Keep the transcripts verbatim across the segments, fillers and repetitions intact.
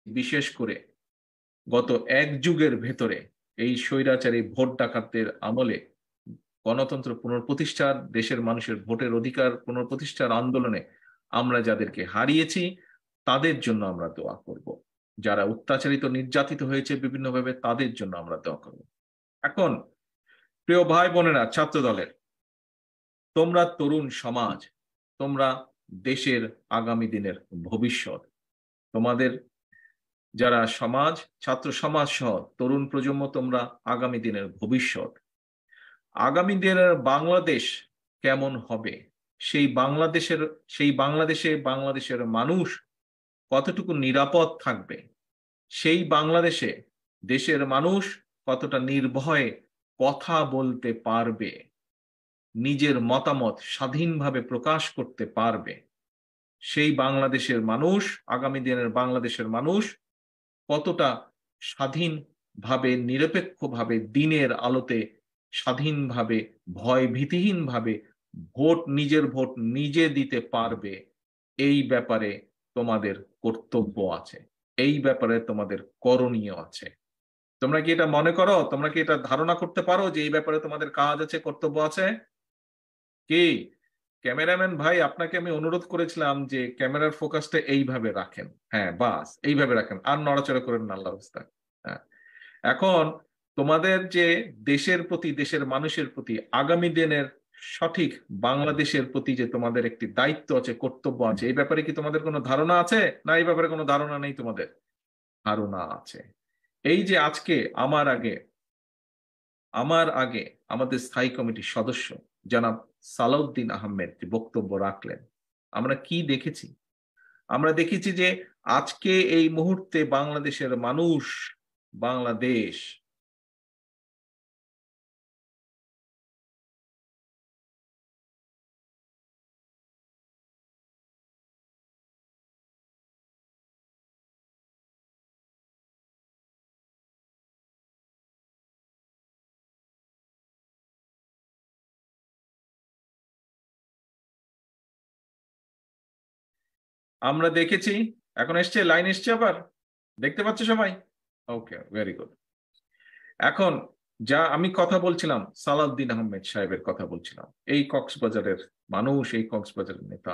বিশেষ করে গত এক যুগের ভেতরে এই স্বৈরাচারী ভোট ডাকাতদের আমলে গণতন্ত্র পুনঃপ্রতিষ্ঠার, দেশের মানুষের ভোটের অধিকার পুনঃপ্রতিষ্ঠার আন্দোলনে আমরা যাদেরকে হারিয়েছি তাদের জন্য আমরা দোয়া করব। যারা অত্যাচারিত নির্যাতিত হয়েছে বিভিন্নভাবে তাদের জন্য আমরা দোয়া করব। এখন প্রিয় ভাই বোনেরা, ছাত্র দলের তোমরা তরুণ সমাজ, তোমরা দেশের আগামী দিনের ভবিষ্যৎ। তোমাদের যারা সমাজ, ছাত্র সমাজ সহ তরুণ প্রজন্ম, তোমরা আগামী দিনের ভবিষ্যৎ। আগামী দিনের বাংলাদেশ কেমন হবে, সেই বাংলাদেশের সেই বাংলাদেশে বাংলাদেশের মানুষ কতটুকু নিরাপদ থাকবে, সেই বাংলাদেশে দেশের মানুষ কতটা নির্ভয়ে কথা বলতে পারবে, নিজের মতামত স্বাধীনভাবে প্রকাশ করতে পারবে, সেই বাংলাদেশের মানুষ, আগামী দিনের বাংলাদেশের মানুষ কতটা স্বাধীনভাবে নিরপেক্ষভাবে দিনের আলোতে স্বাধীনভাবে ভয় ভীতিহীনভাবে ভোট, নিজের ভোট নিজে দিতে পারবে, এই ব্যাপারে তোমাদের কর্তব্য আছে, এই ব্যাপারে তোমাদের করণীয় আছে। তোমরা কি এটা মনে করো, তোমরা কি এটা ধারণা করতে পারো যে এই ব্যাপারে তোমাদের কাজ আছে, কর্তব্য আছে? কি ক্যামেরাম্যান ভাই, আপনাকে আমি অনুরোধ করেছিলাম যে ক্যামেরার ফোকাসটা এইভাবে রাখেন, হ্যাঁ বাস এইভাবে রাখেন, আর নড়াচড়া করেন না আল্লাহর রাস্তায়। হ্যাঁ, এখন তোমাদের যে দেশের প্রতি, দেশের মানুষের প্রতি, আগামী দিনের সঠিক বাংলাদেশের প্রতি যে তোমাদের একটি দায়িত্ব আছে, কর্তব্য আছে, এই ব্যাপারে কি তোমাদের কোনো ধারণা আছে, না এই ব্যাপারে কোনো ধারণা নেই? তোমাদের ধারণা আছে। এই যে আজকে আমার আগে আমার আগে আমাদের স্থায়ী কমিটির সদস্য জনাব সালাউদ্দিন আহমেদ যে বক্তব্য রাখলেন, আমরা কি দেখেছি? আমরা দেখেছি যে আজকে এই মুহূর্তে বাংলাদেশের মানুষ, বাংলাদেশ আমরা দেখেছি, এখন এসছে, লাইন এসছে আবার, দেখতে পাচ্ছ সবাই? Okay, very good. এখন যা আমি কথা বলছিলাম, সালাউদ্দিন আহমেদ সাহেবের কথা বলছিলাম, এই কক্সবাজারের মানুষ, এই কক্সবাজারের নেতা।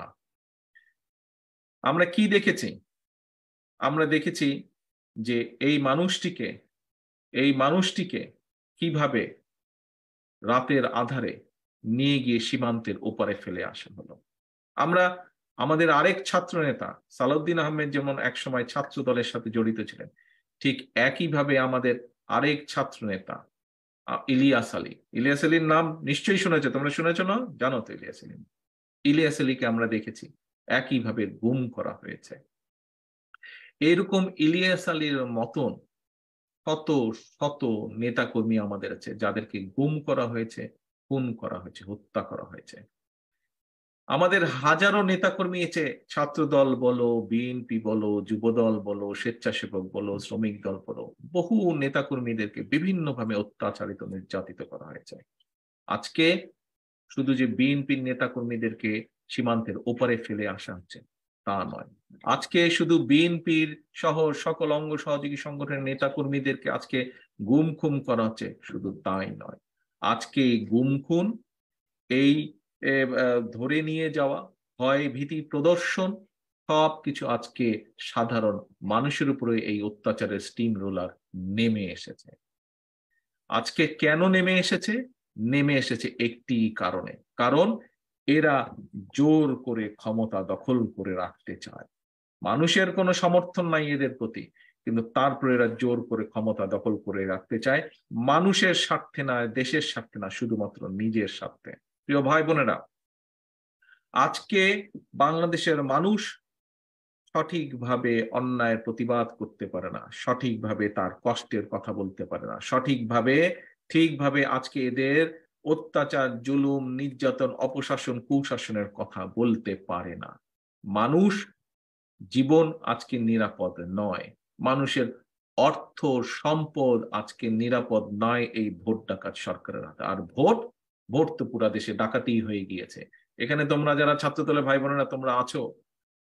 আমরা কি দেখেছি? আমরা দেখেছি যে এই মানুষটিকে এই মানুষটিকে কিভাবে রাতের আধারে নিয়ে গিয়ে সীমান্তের ওপারে ফেলে আসা হলো। আমরা আমাদের আরেক ছাত্র নেতা সালাউদ্দিন আহমেদ যেমন একসময় ছাত্র দলের সাথে জড়িত ছিলেন, ঠিক একইভাবে আমাদের আরেক ছাত্র নেতা ইলিয়াস আলী, ইলিয়াস আলীর নাম নিশ্চয়ই শুনেছো, তোমরা শুনেছো না? জানো তো ইলিয়াস আলী? ইলিয়াস আলীকে আমরা দেখেছি একইভাবে গুম করা হয়েছে। এরকম ইলিয়াস আলীর মতন শত শত নেতাকর্মী আমাদের আছে যাদেরকে গুম করা হয়েছে, খুন করা হয়েছে, হত্যা করা হয়েছে। আমাদের হাজারো নেতাকর্মী আছে, ছাত্র দল বলো, বিএনপি বলো, যুবদল বলো, স্বেচ্ছাসেবক বলো, শ্রমিক দল বলো, বহু নেতাকর্মীদেরকে বিভিন্নভাবে অত্যাচারিত, নির্যাতিত করা হয়েছে। আজকে শুধু যে বিএনপির নেতাকর্মীদেরকে সীমান্তের ওপারে ফেলে আসা হচ্ছে তা নয়, আজকে শুধু বিএনপির সহ সকল অঙ্গ সহযোগী সংগঠনের নেতাকর্মীদেরকে আজকে গুম খুন করা হচ্ছে, শুধু তাই নয়, আজকে গুম খুন, এই ধরে নিয়ে যাওয়া, ভয় ভীতি প্রদর্শন, সবকিছু আজকে সাধারণ মানুষের উপরে এই অত্যাচারের স্টিম রোলার নেমে এসেছে। আজকে কেন নেমে এসেছে? নেমে এসেছে একটি কারণে, কারণ এরা জোর করে ক্ষমতা দখল করে রাখতে চায়। মানুষের কোনো সমর্থন নাই এদের প্রতি, কিন্তু তারপরে এরা জোর করে ক্ষমতা দখল করে রাখতে চায়, মানুষের স্বার্থে না, দেশের স্বার্থে না, শুধুমাত্র নিজের স্বার্থে। প্রিয় ভাই বোনেরা, আজকে বাংলাদেশের মানুষ সঠিকভাবে অন্যায়ের প্রতিবাদ করতে পারে না, সঠিকভাবে তার কষ্টের কথা বলতে পারে না, সঠিকভাবে ঠিকভাবে আজকে এদের অত্যাচার, জুলুম, নির্যাতন, অপশাসন, কুশাসনের কথা বলতে পারে না। মানুষ জীবন আজকে নিরাপদ নয়, মানুষের অর্থ সম্পদ আজকে নিরাপদ নয় এই ভোট ডাকাত সরকারের হাতে। আর ভোট ভোট তো পুরা দেশে ডাকাতি হয়ে গিয়েছে। এখানে তোমরা যারা ছাত্র দলের ভাই বোনেরা তোমরা আছো,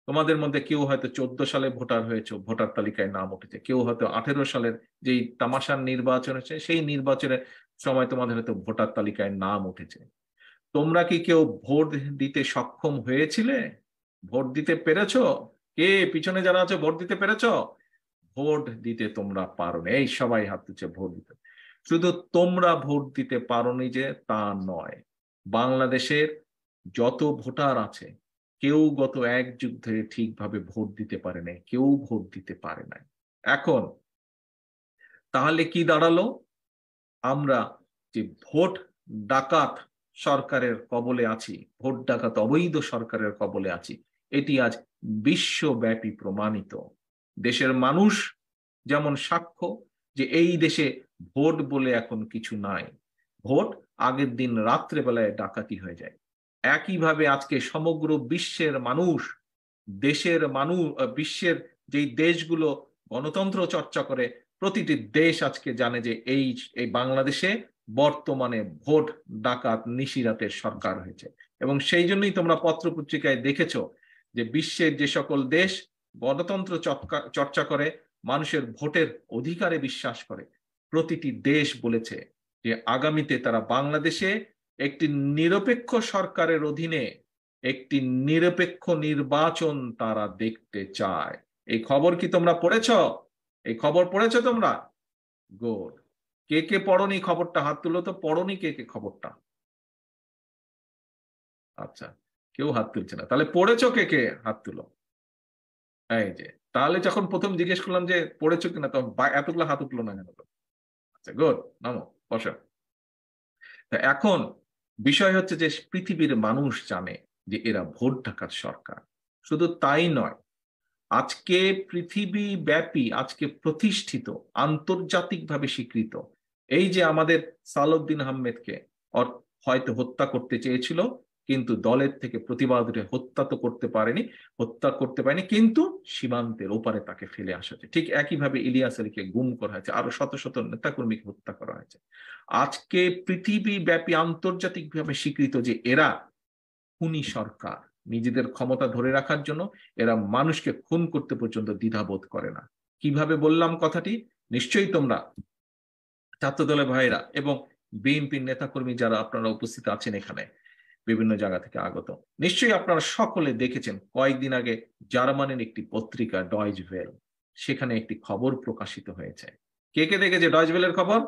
তোমাদের মধ্যে কেউ হয়তো চোদ্দ সালে ভোটার হয়েছে, ভোটার তালিকায় নাম উঠেছে, কেউ হয়তো আঠেরো সালের যেই তামাশার নির্বাচন হয়েছে সেই নির্বাচনের সময় তোমাদের হয়তো ভোটার তালিকায় নাম উঠেছে। তোমরা কি কেউ ভোট দিতে সক্ষম হয়েছিলে? ভোট দিতে পেরেছো? কে পিছনে যারা আছে ভোট দিতে পেরেছো? ভোট দিতে তোমরা পারোনি। এই সবাই হাত তুলছে ভোট দিতে। শুধু তোমরা ভোট দিতে পারোনি যে তা নয়, বাংলাদেশের যত ভোটার আছে কেউ গত এক যুগ ধরে ঠিকভাবে ভোট দিতে পারে নাই, কেউ ভোট দিতে পারে নাই। এখন তাহলে কি দাঁড়ালো? আমরা যে ভোট ডাকাত সরকারের কবলে আছি, ভোট ডাকাত অবৈধ সরকারের কবলে আছি, এটি আজ বিশ্বব্যাপী প্রমাণিত। দেশের মানুষ যেমন সাক্ষ্য যে এই দেশে ভোট বলে এখন কিছু নাই, ভোট আগের দিন রাত্রে বেলায় ডাকাতি হয়ে যায়। একইভাবে আজকে সমগ্র বিশ্বের মানুষ, দেশের মানুষ, বিশ্বের যেই দেশগুলো গণতন্ত্র চর্চা করে প্রতিটি দেশ আজকে জানে যে এই এই বাংলাদেশে বর্তমানে ভোট ডাকাত নিশিরাতের সরকার হয়েছে। এবং সেই জন্যই তোমরা পত্রপত্রিকায় দেখেছো যে বিশ্বের যে সকল দেশ গণতন্ত্র চর্চা করে, মানুষের ভোটের অধিকারে বিশ্বাস করে, প্রতিটি দেশ বলেছে যে আগামীতে তারা বাংলাদেশে একটি নিরপেক্ষ সরকারের অধীনে একটি নিরপেক্ষ নির্বাচন তারা দেখতে চায়। এই খবর কি তোমরা পড়েছ? এই খবর পড়েছো তোমরা? গুড। কে কে পড়নি খবরটা হাত তুলো তো। পড়নি কে কে খবরটা? আচ্ছা, কেউ হাত তুলছে না। তাহলে পড়েছো কে কে? হাত তুলো। এই যে, তাহলে যখন প্রথম জিজ্ঞেস করলাম যে পড়েছো কিনা, তখন এতগুলো হাত উঠলো না কেন? আচ্ছা, গুড, নামো, বসো। এখন বিষয় হচ্ছে যে পৃথিবীর মানুষ জানে যে এরা ভোট ডাকাত সরকার। শুধু তাই নয়, আজকে পৃথিবী ব্যাপী, আজকে প্রতিষ্ঠিত, আন্তর্জাতিকভাবে স্বীকৃত এই যে আমাদের সালাউদ্দিন আহমেদকে হয়তো হত্যা করতে চেয়েছিল, কিন্তু দলের থেকে প্রতিবাদ উঠে হত্যা তো করতে পারেনি, হত্যা করতে পারেনি কিন্তু সীমান্তের ওপারে তাকে ফেলে আসা হয়েছে। ঠিক একইভাবে ইলিয়াস আলীকে গুম করা হয়েছে, আরো শত শত নেতাকর্মীকে হত্যা করা হয়েছে। আজকে পৃথিবী ব্যাপী আন্তর্জাতিকভাবে স্বীকৃত যে এরা খুনি সরকার। নিজেদের ক্ষমতা ধরে রাখার জন্য এরা মানুষকে খুন করতে পর্যন্ত দ্বিধাবোধ করে না। কিভাবে বললাম কথাটি? নিশ্চয়ই তোমরা ছাত্র দলের ভাইরা এবং বিএনপির নেতাকর্মী যারা আপনারা উপস্থিত আছেন এখানে বিভিন্ন জায়গা থেকে আগত, নিশ্চয়ই আপনারা সকলে দেখেছেন কয়েকদিন আগে জার্মানির একটি পত্রিকা ডয়েচ ভেল, সেখানে একটি খবর প্রকাশিত হয়েছে। কে কে দেখেছে ডয়েচ ভেলের খবর?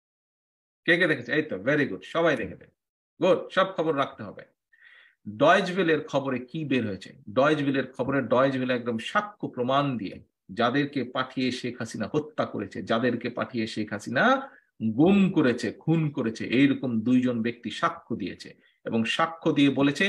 কে কে দেখেছে? এই তো, ভেরি গুড, সবাই দেখেছে। গুড, সব খবর রাখতে হবে। ডয়েচ ভেলের খবরে কি বের হয়েছে? ডয়েচ ভেলের খবরে ডয়েচ ভেলে একদম সাক্ষ্য প্রমাণ দিয়ে যাদেরকে পাঠিয়ে শেখ হাসিনা হত্যা করেছে, যাদেরকে পাঠিয়ে শেখ হাসিনা গুম করেছে, খুন করেছে, এইরকম দুইজন ব্যক্তি সাক্ষ্য দিয়েছে এবং সাক্ষ্য দিয়ে বলেছে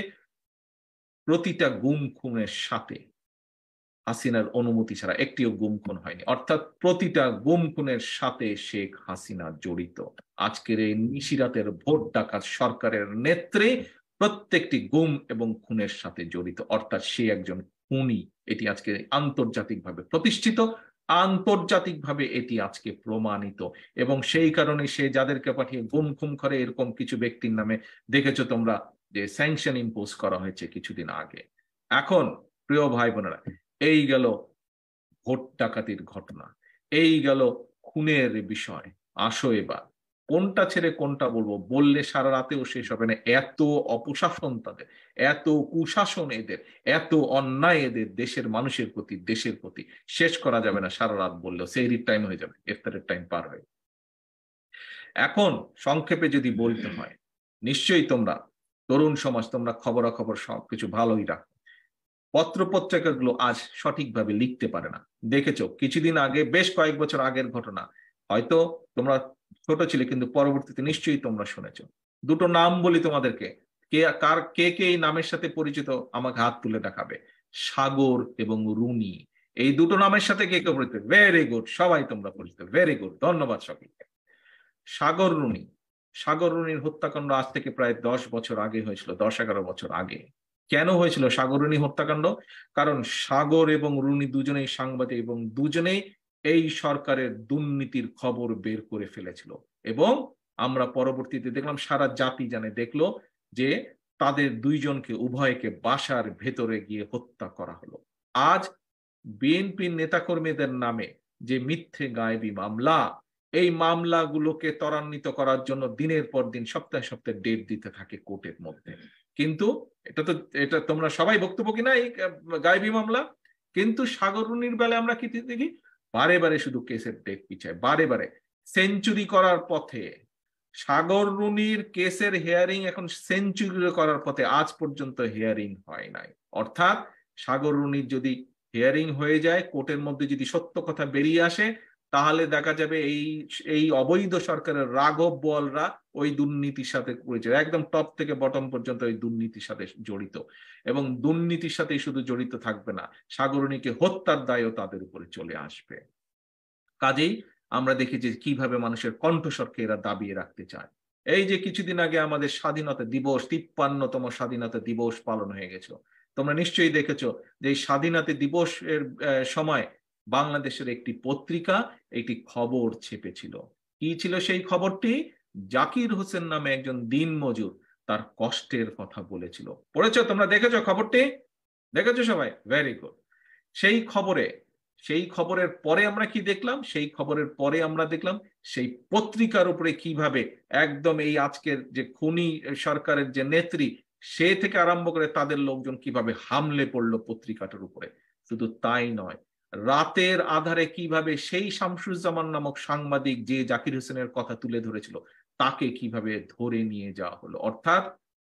প্রতিটা গুম খুনের সাথে হাসিনার অনুমতি ছাড়া একটিও গুম খুন হয়নি, অর্থাৎ প্রতিটা গুম খুনের সাথে শেখ হাসিনা জড়িত। আজকের এই নিশিরাতের ভোট ডাকাত সরকারের নেত্রে প্রত্যেকটি গুম এবং খুনের সাথে জড়িত, অর্থাৎ সে একজন খুনি। এটি আজকে আন্তর্জাতিকভাবে প্রতিষ্ঠিত, আন্তর্জাতিকভাবে এটি আজকে প্রমাণিত। এবং সেই কারণে সে যাদেরকে পাঠিয়ে গুম খুম করে এরকম কিছু ব্যক্তির নামে দেখেছো তোমরা যে স্যাংশন ইম্পোজ করা হয়েছে কিছুদিন আগে। এখন প্রিয় ভাই বোনেরা, এই গেল ভোট ডাকাতির ঘটনা, এই গেল খুনের বিষয়। আসো এবার কোনটা ছেড়ে কোনটা বলবো, বললে সারা রাতেও শেষ হবে না। এত অপশাসন তাদের, এত কুশাসন এদের, এত অন্যায় এদের দেশের মানুষের প্রতি, দেশের প্রতি, শেষ করা যাবে না সারা রাত বললেও। সেহরির টাইম হয়ে যাবে, ইফতারের টাইম পার হয়ে। এখন সংক্ষেপে যদি বলতে হয়, নিশ্চয়ই তোমরা তরুণ সমাজ, তোমরা খবরাখবর সবকিছু ভালোই রাখো। পত্র পত্রিকাগুলো আজ সঠিকভাবে লিখতে পারে না। দেখেছো কিছুদিন আগে, বেশ কয়েক বছর আগের ঘটনা, হয়তো তোমরা ছোট ছিলে কিন্তু পরবর্তীতে নিশ্চয়ই তোমরা শুনেছো। দুটো নাম বলি তোমাদেরকে, কে কার কে কে এই নামের সাথে পরিচিত আমাকে হাত তুলে দেখাবে। সাগর এবং রুনি, এই দুটো নামের সাথে কে কে পরিচিত? ভেরি গুড, সবাই তোমরা পরিচিত, ভেরি গুড, ধন্যবাদ সকলকে। সাগর রুনি, সাগর রুনির হত্যাকাণ্ড আজ থেকে প্রায় দশ বছর আগে হয়েছিল, দশ এগারো বছর আগে। কেন হয়েছিল সাগর রুনি হত্যাকাণ্ড? কারণ সাগর এবং রুনি দুজনেই সাংবাদিক এবং দুজনেই এই সরকারের দুর্নীতির খবর বের করে ফেলেছিল। এবং আমরা পরবর্তীতে দেখলাম, সারা জাতি জানে, দেখলো যে তাদের দুইজনকে, উভয়কে বাসার ভেতরে গিয়ে হত্যা করা হলো। আজ বিএনপির নেতাকর্মীদের নামে যে মিথ্যে গায়েবী মামলা, এই মামলাগুলোকে ত্বরান্বিত করার জন্য দিনের পর দিন সপ্তাহে সপ্তাহে ডেট দিতে থাকে কোর্টের মধ্যে। কিন্তু এটা তো এটা তোমরা সবাই বক্তব্য কিনা এই গায়েবী মামলা, কিন্তু সাগররুনির বেলায় আমরা কি দেখি, বারে বারে শুধু কেসের ডেট পিছায়, বারে বারে সেঞ্চুরি করার পথে। সাগররুনির কেসের হিয়ারিং এখন সেঞ্চুরি করার পথে, আজ পর্যন্ত হিয়ারিং হয় নাই। অর্থাৎ সাগররুনির যদি হিয়ারিং হয়ে যায়, কোর্টের মধ্যে যদি সত্য কথা বেরিয়ে আসে, তাহলে দেখা যাবে এই এই অবৈধ সরকারের রাঘব বোয়ালরা ওই দুর্নীতির সাথে পরিচিত, একদম টপ থেকে বটম পর্যন্ত ওই দুর্নীতির সাথে জড়িত, এবং দুর্নীতির সাথে শুধু জড়িত থাকবে না, সাগররুনিকে হত্যার দায়ও তাদের উপরে চলে আসবে। কাজেই আমরা দেখি যে কিভাবে মানুষের কণ্ঠস্বরকে এরা দাবিয়ে রাখতে চায়। এই যে কিছুদিন আগে আমাদের স্বাধীনতা দিবস, তিপ্পান্নতম স্বাধীনতা দিবস পালন হয়ে গেছে, তোমরা নিশ্চয়ই দেখেছো যে এই স্বাধীনতা দিবসের সময় বাংলাদেশের একটি পত্রিকা একটি খবর ছেপেছিল। কি ছিল সেই খবরটি? জাকির হোসেন নামে একজন দিনমজুর তার কষ্টের কথা বলেছিল। পড়েছো তোমরা, দেখেছো খবরটি? দেখেছো সবাই? Very good. সেই খবরে সেই খবরের পরে আমরা কি দেখলাম? সেই খবরের পরে আমরা দেখলাম সেই পত্রিকার উপরে কিভাবে একদম এই আজকের যে খুনি সরকারের যে নেত্রী, সে থেকে আরম্ভ করে তাদের লোকজন কিভাবে হামলে পড়লো পত্রিকাটার উপরে। শুধু তাই নয়, রাতের আধারে কিভাবে সেই শামসুজ্জামান নামক সাংবাদিক যে জাকির হোসেনের কথা তুলে ধরেছিল, তাকে কিভাবে ধরে নিয়ে যাওয়া হলো। অর্থাৎ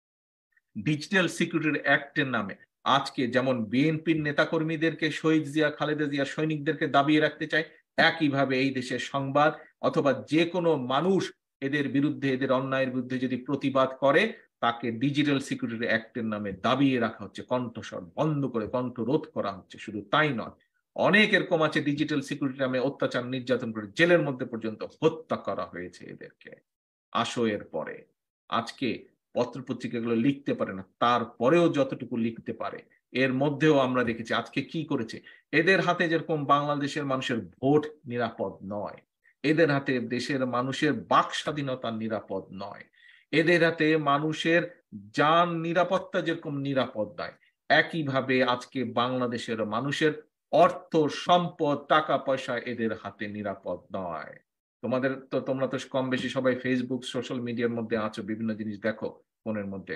ডিজিটাল সিকিউরিটির অ্যাক্টের নামে আজকে যেমন বিএনপির নেতাকর্মীদেরকে, শহীদ জিয়া, খালেদা জিয়া সৈনিকদেরকে দাবিয়ে রাখতে চায়, একইভাবে এই দেশের সংবাদ অথবা যে কোনো মানুষ এদের বিরুদ্ধে, এদের অন্যায়ের বিরুদ্ধে যদি প্রতিবাদ করে, তাকে ডিজিটাল সিকিউরিটি অ্যাক্টের নামে দাবিয়ে রাখা হচ্ছে, কণ্ঠস্বর বন্ধ করে কণ্ঠ রোধ করা হচ্ছে। শুধু তাই নয়, অনেক এরকম আছে ডিজিটাল সিকিউরিটি নামে অত্যাচার নির্যাতন করে জেলের মধ্যে পর্যন্ত হত্যা করা হয়েছে এদেরকে। আসো এর পরে, আজকে পত্রপত্রিকাগুলো লিখতে পারে না, তারপরেও যতটুকু লিখতে পারে, এর মধ্যেও আমরা দেখেছি আজকে কি করেছে। এদের হাতে যেরকম বাংলাদেশের মানুষের ভোট নিরাপদ নয়, এদের হাতে দেশের মানুষের বাক স্বাধীনতা নিরাপদ নয়, এদের হাতে মানুষের জান নিরাপত্তা যেরকম নিরাপদ নয়, একইভাবে আজকে বাংলাদেশের মানুষের অর্থ সম্পদ, টাকা পয়সা এদের হাতে নিরাপদ নয়। তোমাদের তো, তোমরা তো কম বেশি সবাই ফেসবুক, সোশ্যাল মিডিয়ার মধ্যে আছো, বিভিন্ন জিনিস দেখো ফোনের মধ্যে,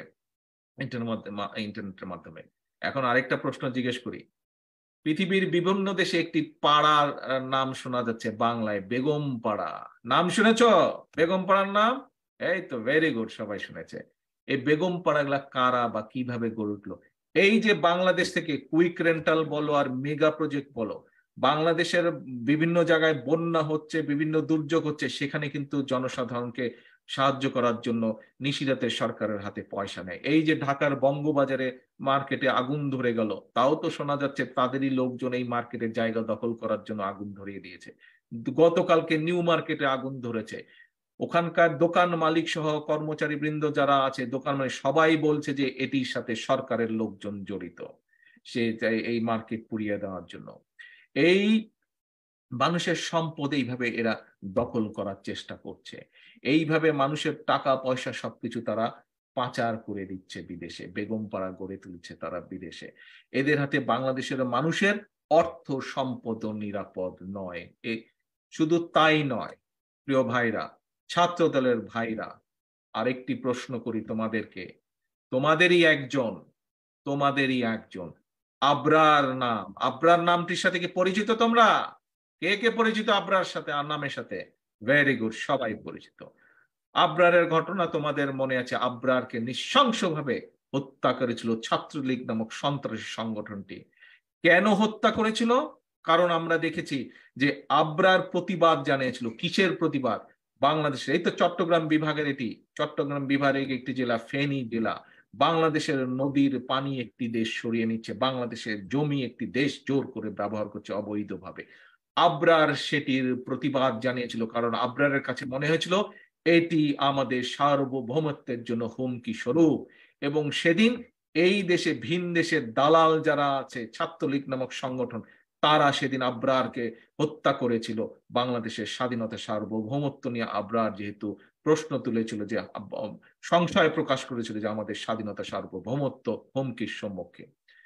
ইন্টারনেটের মাধ্যমে। এখন আরেকটা প্রশ্ন জিজ্ঞেস করি, পৃথিবীর বিভিন্ন দেশে একটি পাড়ার নাম শোনা যাচ্ছে বাংলায়, বেগম পাড়া। নাম শুনেছো বেগম পাড়ার নাম? এই তো ভেরি গুড, সবাই শুনেছে। এই বেগম পাড়াগুলা কারা বা কিভাবে গড়ে উঠলো? এই যে বাংলাদেশ থেকে কুইক রেন্টাল বলো আর মেগা প্রজেক্ট বলো, বাংলাদেশের বিভিন্ন জায়গায় বন্যা হচ্ছে, বিভিন্ন দুর্যোগ হচ্ছে, সেখানে কিন্তু জনসাধারণকে সাহায্য করার জন্য নিশিরাতের সরকারের হাতে পয়সা নেয়। এই যে ঢাকার বঙ্গবাজারে মার্কেটে আগুন ধরে গেল, তাও তো শোনা যাচ্ছে তাদেরই লোকজন এই মার্কেটের জায়গা দখল করার জন্য আগুন ধরিয়ে দিয়েছে। গতকালকে নিউ মার্কেটে আগুন ধরেছে, ওখানকার দোকান মালিক সহ কর্মচারী বৃন্দ যারা আছে, দোকান মালিক সবাই বলছে যে এটির সাথে সরকারের লোকজন জড়িত, সে এই মার্কেট পুড়িয়ে দেওয়ার জন্য। এই মানুষের সম্পদ এইভাবে এরা দখল করার চেষ্টা করছে, এইভাবে মানুষের টাকা পয়সা সবকিছু তারা পাচার করে দিচ্ছে বিদেশে, বেগম পাড়া গড়ে তুলছে তারা বিদেশে। এদের হাতে বাংলাদেশের মানুষের অর্থ সম্পদ নিরাপদ নয়। এ শুধু তাই নয় প্রিয় ভাইরা, ছাত্র দলের ভাইরা, আরেকটি প্রশ্ন করি তোমাদেরকে, তোমাদেরই একজন তোমাদেরই একজন আবরার নাম, আবরার নামটির সাথে কি পরিচিত তোমরা? কে কে পরিচিত আবরার সাথে, আর নামের সাথে? ভেরি গুড, সবাই পরিচিত। আবরারের ঘটনা তোমাদের মনে আছে, আবরারকে নৃশংসভাবে হত্যা করেছিল ছাত্রলীগ নামক সন্ত্রাসী সংগঠনটি। কেন হত্যা করেছিল? কারণ আমরা দেখেছি যে আবরার প্রতিবাদ জানিয়েছিল। কিসের প্রতিবাদ? বাংলাদেশের, এই তো চট্টগ্রাম বিভাগের, এটি চট্টগ্রাম বিভাগের একটি জেলা, ফেনী জেলা, বাংলাদেশের নদীর পানি একটি দেশ সরিয়ে নিচ্ছে, বাংলাদেশের জমি একটি দেশ জোর করে ব্যবহার করছে অবৈধভাবে। আবরার সেটির প্রতিবাদ জানিয়েছিল, কারণ আবরারের কাছে মনে হয়েছিল এটি আমাদের সার্বভৌমত্বের জন্য হুমকি স্বরূপ। এবং সেদিন এই দেশে ভিন দেশের দালাল যারা আছে, ছাত্রলীগ নামক সংগঠন, তারা সেদিন আবরারকে হত্যা করেছিল। বাংলাদেশের স্বাধীনতা সার্বভৌমত্ব নিয়ে আবরার যেহেতু প্রশ্ন তুলেছিল, যে সংশয় প্রকাশ করেছিল যে আমাদের স্বাধীনতা সার্বভৌমত্ব হুমকির সম্মুখে।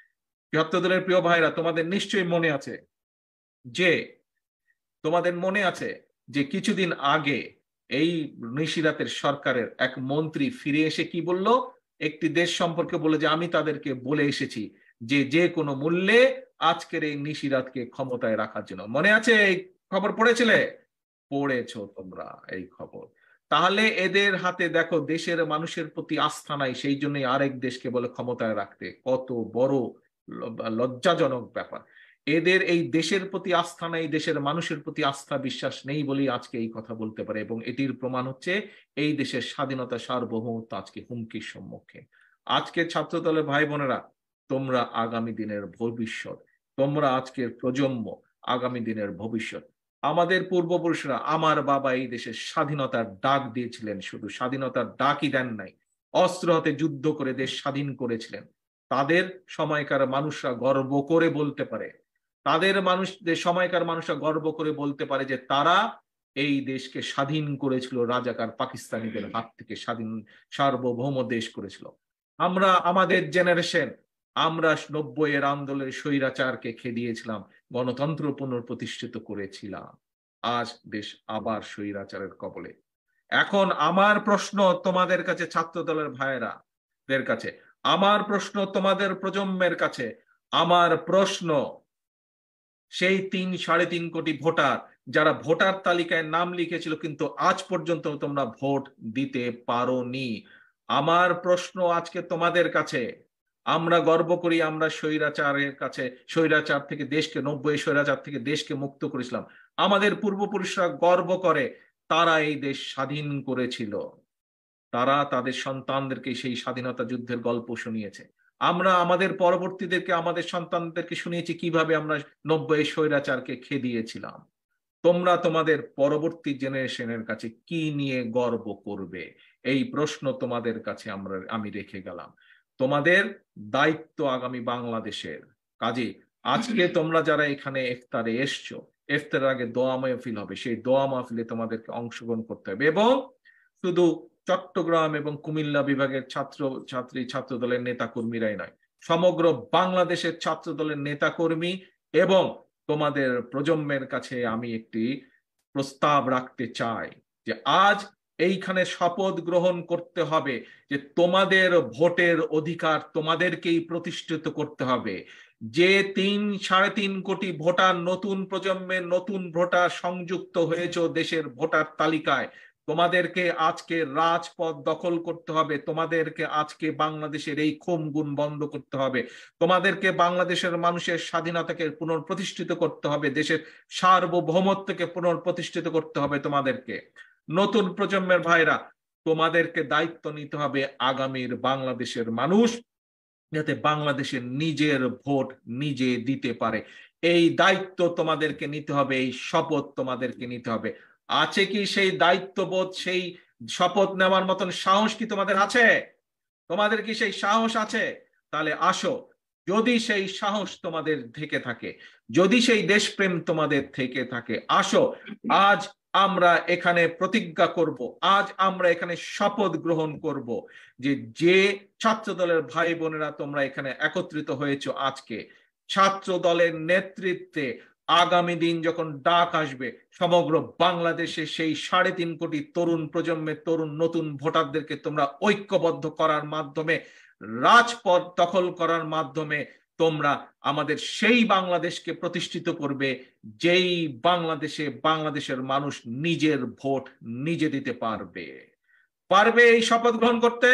ছাত্র দলের প্রিয় ভাইরা, তোমাদের নিশ্চয়ই মনে আছে যে তোমাদের মনে আছে যে কিছুদিন আগে এই নিশিরাতের সরকারের এক মন্ত্রী ফিরে এসে কি বলল, একটি দেশ সম্পর্কে বলে যে আমি তাদেরকে বলে এসেছি যে যে কোনো মূল্যে আজকের এই নিশিরাতকে ক্ষমতায় রাখার জন্য। মনে আছে? এই খবর পড়েছিলে? পড়েছো তোমরা এই খবর? তাহলে এদের হাতে দেখো দেশের মানুষের প্রতি আস্থা নাই, সেই জন্যই আরেক দেশকে বলে ক্ষমতায় রাখতে। কত বড় লজ্জাজনক ব্যাপার। এদের এই দেশের প্রতি আস্থা নেই, দেশের মানুষের প্রতি আস্থা বিশ্বাস নেই বলেই আজকে এই কথা বলতে পারে, এবং এটির প্রমাণ হচ্ছে এই দেশের স্বাধীনতা সার্বভৌমত্ব আজকে হুমকির সম্মুখীন। আজকে ছাত্র দলের ভাই বোনেরা, তোমরা আগামী দিনের ভবিষ্যৎ, তোমরা আজকের প্রজন্ম, আগামী দিনের ভবিষ্যৎ। আমাদের পূর্বপুরুষরা, আমার বাবা এই দেশের স্বাধীনতার ডাক দিয়েছিলেন, শুধু স্বাধীনতার ডাকই দেন নাই, অস্ত্র হাতে যুদ্ধ করে দেশ স্বাধীন করেছিলেন। তাদের সময়কার মানুষরা গর্ব করে বলতে পারে, তাদের মানুষদের সময়কার মানুষরা গর্ব করে বলতে পারে যে তারা এই দেশকে স্বাধীন করেছিল, রাজাকার পাকিস্তানিদের হাত থেকে স্বাধীন সার্বভৌম দেশ করেছিল। আমরা, আমাদের জেনারেশন, আমরা নব্বই এর আন্দোলনের স্বৈরাচারকে খেদিয়েছিলাম, গণতন্ত্র পুনঃপ্রতিষ্ঠিত করেছিলাম। আজ দেশ আবার স্বৈরাচারের কবলে। এখন আমার প্রশ্ন তোমাদের কাছে, ছাত্র দলের ভাইয়েরা দের কাছে, আমার প্রশ্ন তোমাদের প্রজন্মের কাছে, আমার প্রশ্ন সেই তিন সাড়ে তিন কোটি ভোটার যারা ভোটার তালিকায় নাম লিখেছিল কিন্তু আজ পর্যন্ত তোমরা ভোট দিতে পারোনি। আমার প্রশ্ন আজকে তোমাদের কাছে, আমরা গর্ব করি আমরা স্বৈরাচারের কাছে, স্বৈরাচার থেকে দেশকে, নব্বই স্বৈরাচার থেকে দেশকে মুক্ত করেছিলাম। আমাদের পূর্বপুরুষরা গর্ব করে তারা এই দেশ স্বাধীন করেছিল, তারা তাদের সন্তানদেরকে সেই স্বাধীনতা যুদ্ধের গল্প শুনিয়েছে। আমরা আমাদের পরবর্তীদেরকে, আমাদের সন্তানদেরকে শুনিয়েছি কিভাবে আমরা নব্বই স্বৈরাচারকে খেদিয়েছিলাম। তোমরা তোমাদের পরবর্তী জেনারেশনের কাছে কি নিয়ে গর্ব করবে, এই প্রশ্ন তোমাদের কাছে আমরা আমি রেখে গেলাম। তোমাদের দায়িত্ব আগামী বাংলাদেশের কাজে। আজকে তোমরা যারা এখানে ইফতারে এসছো, ইফতারের আগে দোয়া মাহফিল হবে, সেই দোয়া মাহফিলে তোমাদেরকে অংশগ্রহণ করতে হবে, এবং শুধু চট্টগ্রাম এবং কুমিল্লা বিভাগের ছাত্র ছাত্রী ছাত্র দলের নেতা কর্মীরাই নয়, সমগ্র বাংলাদেশের ছাত্র দলের নেতা কর্মী এবং তোমাদের প্রজন্মের কাছে আমি একটি প্রস্তাব রাখতে চাই যে আজ এইখানে শপথ গ্রহণ করতে হবে যে তোমাদের ভোটের অধিকার তোমাদেরকেই প্রতিষ্ঠিত করতে হবে। যে তিন সাড়ে তিন কোটি ভোটার, নতুন প্রজন্মের নতুন ভোটার সংযুক্ত হয়েছে দেশের ভোটার তালিকায়, তোমাদেরকে আজকে রাজপথ দখল করতে হবে, তোমাদেরকে আজকে বাংলাদেশের এই খুন গুম বন্ধ করতে হবে, তোমাদেরকে বাংলাদেশের মানুষের স্বাধীনতাকে পুনঃপ্রতিষ্ঠিত করতে হবে, দেশের সার্বভৌমত্বকে পুনঃপ্রতিষ্ঠিত করতে হবে। তোমাদেরকে, নতুন প্রজন্মের ভাইরা, তোমাদেরকে দায়িত্ব নিতে হবে আগামীর বাংলাদেশের মানুষ যাতে বাংলাদেশের নিজের ভোট নিজে দিতে পারে। এই দায়িত্ব তোমাদেরকে নিতে হবে, এই শপথ তোমাদেরকে নিতে হবে। আছে কি সেই দায়িত্ববোধ, সেই শপথ নেওয়ার মতন সাহস কি তোমাদের আছে? তোমাদের কি সেই সাহস আছে? তাহলে আসো, যদি সেই সাহস তোমাদের থেকে থাকে, যদি সেই দেশপ্রেম তোমাদের থেকে থাকে, আসো আজ আমরা এখানে প্রতিজ্ঞা করব, আজ আমরা এখানে শপথ গ্রহণ করব যে যে ছাত্র দলের ভাই বোনেরা তোমরা এখানে একত্রিত হয়েছো আজকে, ছাত্র দলের নেতৃত্বে আগামী দিন যখন ডাক আসবে সমগ্র বাংলাদেশে সেই সাড়ে তিন কোটি তরুণ প্রজন্মের তরুণ নতুন ভোটারদেরকে তোমরা ঐক্যবদ্ধ করার মাধ্যমে, রাজপথ দখল করার মাধ্যমে তোমরা আমাদের সেই বাংলাদেশকে প্রতিষ্ঠিত করবে যেই বাংলাদেশে বাংলাদেশের মানুষ নিজের ভোট নিজে দিতে পারবে। পারবে এই শপথ গ্রহণ করতে?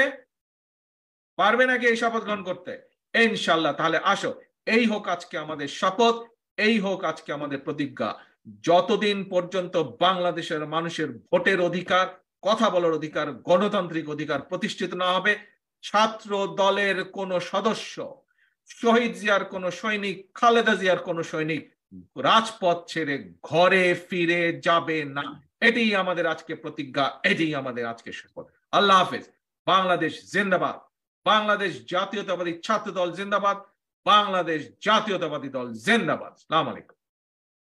পারবে নাকি এই শপথ গ্রহণ করতে? ইনশাআল্লাহ। তাহলে আসো, এই হোক আজকে আমাদের শপথ, এই হোক আজকে আমাদের প্রতিজ্ঞা। যতদিন পর্যন্ত বাংলাদেশের মানুষের ভোটের অধিকার, কথা বলার অধিকার, গণতান্ত্রিক অধিকার প্রতিষ্ঠিত না হবে, ছাত্র দলের কোন সদস্য, শহীদ জিয়ার কোন সৈনিক, খালেদা জিয়ার কোন সৈনিক রাজপথ ছেড়ে ঘরে ফিরে যাবে না। এটাই আমাদের আজকে প্রতিজ্ঞা, এটাই আমাদের আজকে শপথ। আল্লাহ হাফেজ। বাংলাদেশ জিন্দাবাদ। বাংলাদেশ জাতীয়তাবাদী ছাত্র দল জিন্দাবাদ। বাংলাদেশ জাতীয়তাবাদী দল জিন্দাবাদ। আসসালামু আলাইকুম।